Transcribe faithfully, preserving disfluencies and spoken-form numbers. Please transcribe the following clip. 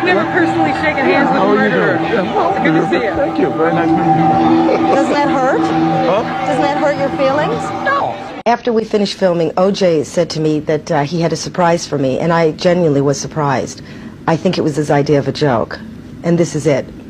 I've never personally shaken hands with a murderer. Yeah, good to see you. Thank you. Very nice meeting you. Doesn't that hurt? Huh? Doesn't that hurt your feelings? No. After we finished filming, O J said to me that uh, he had a surprise for me, and I genuinely was surprised. I think it was his idea of a joke, and this is it.